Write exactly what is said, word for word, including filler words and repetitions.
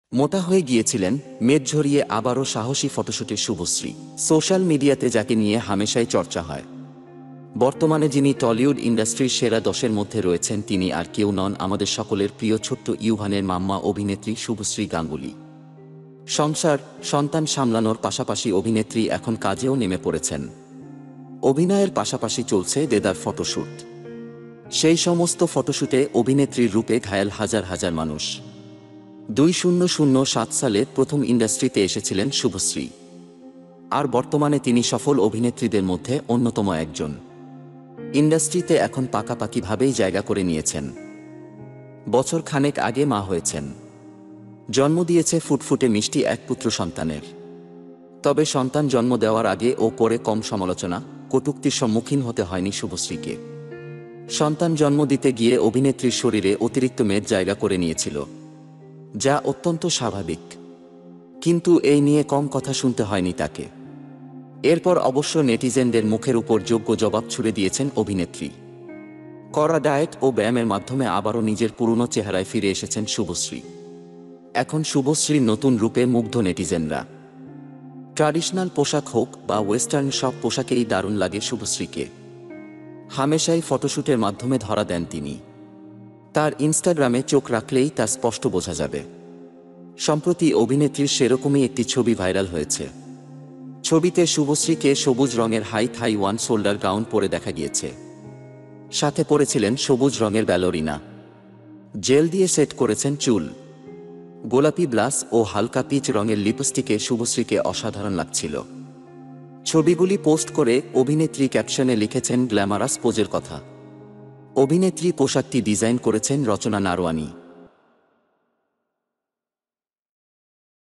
মোটা হয়ে গিয়েছিলেন, মেদ ঝরিয়ে আবারও সাহসী ফটোশুটে শুভশ্রী। সোশ্যাল মিডিয়াতে যাকে নিয়ে হামেশাই চর্চা হয়। বর্তমানে যিনি টলিউড ইন্ডাস্ট্রির সেরা দশের মধ্যে রয়েছেন তিনি আর কেউ নন আমাদের সকলের প্রিয় ছোট্ট ইউভানের মাম্মা অভিনেত্রী শুভশ্রী গাঙ্গুলী। সংসার, সন্তান সামলানোর পাশাপাশি অভিনেত্রী এখন কাজেও নেমে পড়েছেন। অভিনয়ের পাশাপাশি চলছে দেদার ফটোশ্যুট। সেই সমস্ত ফটোশ্যুটে অভিনেত্রীর রূপে ঘায়াল হাজার হাজার মানুষ। দুই শূন্য শূন্য সাত সালে প্রথম ইন্ডাস্ট্রিতে এসেছিলেন শুভশ্রী, আর বর্তমানে তিনি সফল অভিনেত্রীদের মধ্যে অন্যতম একজন। ইন্ডাস্ট্রিতে এখন পাকাপাকিভাবেই জায়গা করে নিয়েছেন। বছর খানেক আগে মা হয়েছেন, জন্ম দিয়েছে ফুটফুটে মিষ্টি এক পুত্র সন্তানের। তবে সন্তান জন্ম দেওয়ার আগে ও পরে কম সমালোচনা, কটূক্তির সম্মুখীন হতে হয়নি শুভশ্রীকে। সন্তান জন্ম দিতে গিয়ে অভিনেত্রীর শরীরে অতিরিক্ত মেদ জায়গা করে নিয়েছিল, যা অত্যন্ত স্বাভাবিক। কিন্তু এই নিয়ে কম কথা শুনতে হয়নি তাকে। এরপর অবশ্য নেটিজেনদের মুখের উপর যোগ্য জবাব ছুড়ে দিয়েছেন অভিনেত্রী। কড়া ডায়েট ও ব্যায়ামের মাধ্যমে আবারও নিজের পুরনো চেহারায় ফিরে এসেছেন শুভশ্রী। এখন শুভশ্রীর নতুন রূপে মুগ্ধ নেটিজেনরা। ট্র্যাডিশনাল পোশাক হোক বা ওয়েস্টার্ন, সব পোশাকেই দারুণ লাগে শুভশ্রীকে। হামেশাই ফটোশ্যুটের মাধ্যমে ধরা দেন তিনি। তার ইনস্টাগ্রামে চোখ রাখলেই তা স্পষ্ট বোঝা যাবে। সম্প্রতি অভিনেত্রীর সেরকমই একটি ছবি ভাইরাল হয়েছে। ছবিতে শুভশ্রীকে সবুজ রঙের high thigh one shoulder gown পরে দেখা গিয়েছে। সাথে পরেছিলেন সবুজ রঙের ব্যালোরিনা। জেল দিয়ে সেট করেছেন চুল। গোলাপি ব্লাস ও হালকা পিচ রঙের লিপস্টিকে শুভশ্রীকে অসাধারণ লাগছিল। ছবিগুলি পোস্ট করে অভিনেত্রী ক্যাপশনে লিখেছেন গ্ল্যামারাস পোজের কথা। অভিনেত্রী পোশাকটি ডিজাইন করেছেন রচনা নারওয়ানি।